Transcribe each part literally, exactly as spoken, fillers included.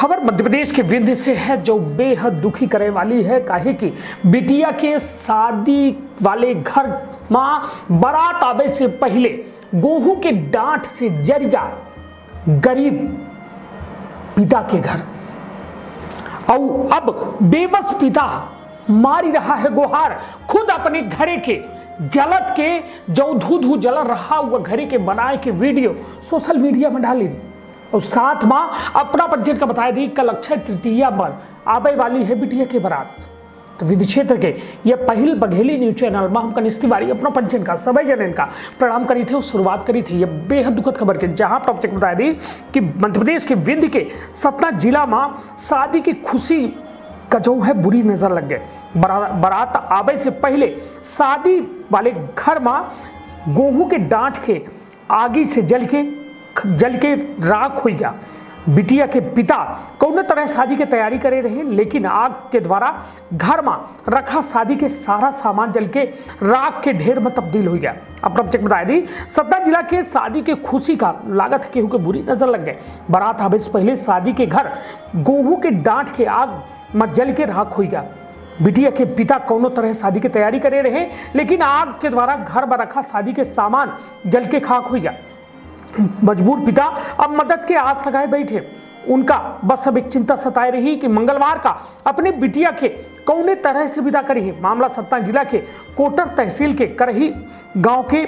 खबर मध्य प्रदेश के विंध्य से है जो बेहद दुखी करने वाली है। काहे कि बिटिया के शादी वाले घर मां बारात आवे से पहले गेहूं के डांठ से जरिया गरीब पिता के घर, और अब बेबस पिता मारी रहा है गुहार। खुद अपने घरे के जलत के जो धू धू जल रहा हुआ घरे के बनाए के वीडियो सोशल मीडिया में डाली, और साथ मां अपना पंचन का बताया दी कल अक्षय तृतीया पर आवे वाली है बिटिया के बारात। तो विधि क्षेत्र के ये पहल बघेली न्यूज चैनल में हम कनिष्ठ तिवारी अपना पंचन का सभी जन का प्रणाम करी थे और शुरुआत करी थी ये बेहद दुखद खबर के, जहां पर आपको बताया दी कि मध्य प्रदेश के विंध्य के सतना जिला में शादी की खुशी का जो है बुरी नजर लग गए। बारात आवे से पहले शादी वाले घर में गेहूं के डांठ के आगी से जल के जल के राख हो गया। बिटिया के पिता कौन तरह शादी की तैयारी करे रहे, लेकिन आग के द्वारा घर में रखा शादी के सारा सामान जल के राख के ढेर में तब्दील हो गया। अपना चेक बताया दी सतना जिला के शादी के खुशी का लागत केहू के बुरी नजर लग गए। बारात आवे से पहले शादी के घर गेहूं के डांठ के आग में जल के राख हो गया। बिटिया के पिता कौनो तरह शादी की तैयारी करे रहे, लेकिन आग के द्वारा घर में रखा शादी के सामान जल के खाक हो गया। मजबूर पिता अब मदद के आस लगाए बैठे। उनका बस अब एक चिंता सताए रही कि मंगलवार का अपने बिटिया के कौने तरह से विदा करी। मामला सतना जिला के कोटर तहसील के करही गांव के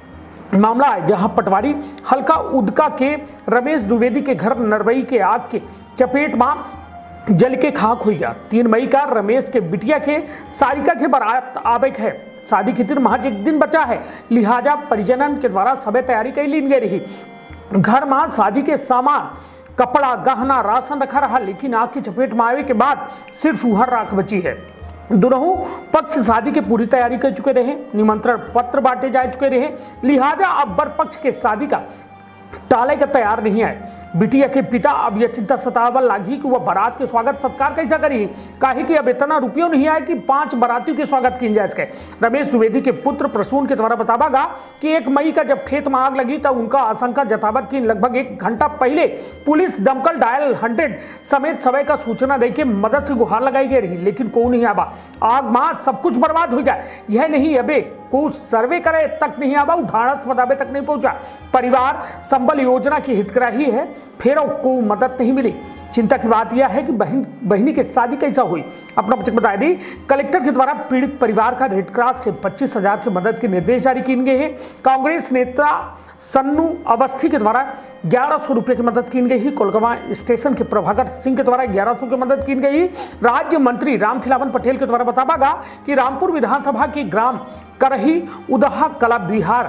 मामला है, जहां पटवारी हल्का उदका के रमेश द्विवेदी के घर नरवई के आग के चपेट में जल के खाक हो गया। तीन मई का रमेश के बिटिया के सारिका के बारात आवेक है। शादी की दिन महज एक दिन बचा है, लिहाजा परिजनन के द्वारा सबे तैयारी कर ली गई रही। घर में शादी के सामान कपड़ा गहना राशन रखा रहा, लेकिन आग की चपेट में आवे के बाद सिर्फ उहर राख बची है। दोनों पक्ष शादी की पूरी तैयारी कर चुके रहे, निमंत्रण पत्र बांटे जा चुके रहे, लिहाजा अब बर पक्ष के शादी का टाले का तैयार नहीं है। बिटिया के पिता अब यह चिंता सतावल लागी कि वह बारात के स्वागत सत्कार कैसा करी। काहे कि अब इतना रुपयों नहीं आए कि पांच बारातियों के स्वागत की जाए सके। रमेश द्विवेदी के पुत्र प्रसून के द्वारा बतावागा कि एक मई का जब खेत में आग लगी तब उनका आशंका जतावत की लगभग एक घंटा पहले पुलिस दमकल डायल हंड्रेड समेत सभी का सूचना देके मदद से गुहार लगाई गई रही, लेकिन कोई नहीं आवा। आग में सब कुछ बर्बाद हो गया। यह नहीं अबे को सर्वे करे तक नहीं आवा, ढाढ़स बतावे तक नहीं पहुंचा। परिवार संबल योजना की हितग्राही है, फिर को मदद नहीं मिली। चिंता की बात यह है कि बहन बहनी की शादी कैसा हुई। अपना बताया दी कलेक्टर के द्वारा पीड़ित परिवार का रेड क्रॉस से पच्चीस हजार की मदद के निर्देश जारी किए गए हैं। कांग्रेस नेता सन्नू अवस्थी के द्वारा ग्यारह सौ रुपये की मदद की गई। कोलगवा स्टेशन के प्रभाकर सिंह के द्वारा ग्यारह सौ की मदद की गई। राज्य मंत्री रामखिलावन पटेल के द्वारा बतावागा कि रामपुर विधानसभा के ग्राम करही उदहा कला बिहार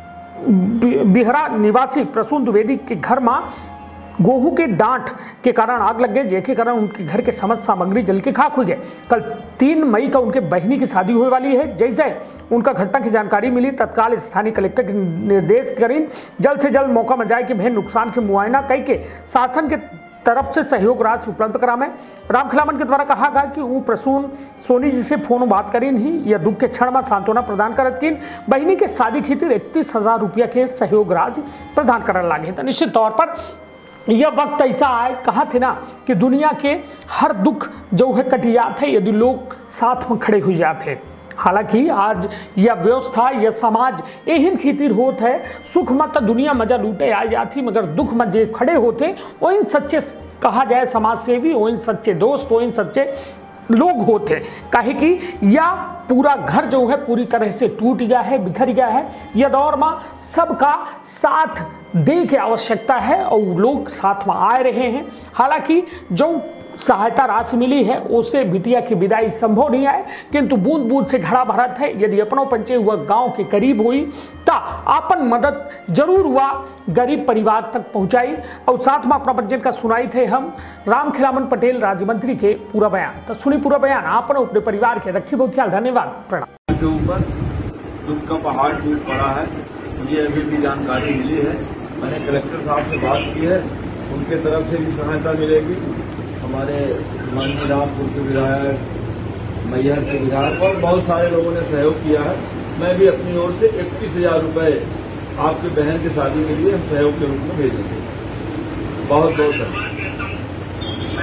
बिहरा निवासी प्रसून द्विवेदी के घर में गेहूं के डांठ के कारण आग लग गई, जिसके कारण उनके घर के समस्त सामग्री जल के खाक हो गए। कल तीन मई का उनके बहनी की शादी होने वाली है। जैसे उनका घटना की जानकारी मिली, तत्काल स्थानीय कलेक्टर के निर्देश करीन जल्द से जल्द मौका में जाए कि वह नुकसान के मुआयना कई के शासन के तरफ से सहयोग राशि उपलब्ध करावे। रामखिलावन के द्वारा कहा गया कि वो प्रसून सोनी जी से फोन बात करीन ही या दुख के क्षण में सांत्वना प्रदान करत किन बहनी के शादी खातिर इकतीस हजार रुपया के सहयोग राशि प्रदान करने लगे। तो निश्चित तौर पर यह वक्त ऐसा आए, कहा थे ना कि दुनिया के हर दुख जो है कट जाते है यदि लोग साथ में खड़े हो जाते। हालांकि आज यह व्यवस्था यह समाज एहन खातिर होत है, सुख में तो दुनिया मजा लूटे आ जाती, मगर दुख में जे खड़े होते वही सच्चे कहा जाए समाज सेवी, वही सच्चे दोस्त, वही सच्चे लोग होते। काहे कि यह पूरा घर जो है पूरी तरह से टूट गया है, बिखर गया है। यह दौर में सबका साथ दे की आवश्यकता है और लोग साथ में आ रहे हैं। हालांकि जो सहायता राशि मिली है उससे बिटिया की विदाई संभव नहीं है, किंतु बूंद बूंद से घड़ा भरत है। यदि अपनों पंचे हुआ गांव के करीब हुई तो अपन मदद जरूर हुआ गरीब परिवार तक पहुंचाई। और साथ में अपना पंचन का सुनाई थे हम रामखिलावन पटेल राज्य मंत्री के पूरा बयान। तो सुनी पूरा बयान अपन अपने परिवार के रखी बहुत ख्याल। धन्यवाद, प्रणाम। के ऊपर दुख का पहाड़ टूट पड़ा है, मुझे अभी भी जानकारी मिली है। मैंने कलेक्टर साहब से बात की है, उनके तरफ से भी सहायता मिलेगी। हमारे माननीय रामपुर के विधायक, मैहर के विधायक और बहुत सारे लोगों ने सहयोग किया है। मैं भी अपनी ओर से इक्कीस हजार रुपये आपकी बहन की शादी के लिए हम सहयोग के रूप में भेजेंगे। बहुत बहुत धन्यवाद।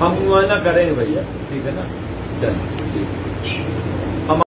हम मुआयना करेंगे भैया, ठीक है ना। चलिए ठीक है।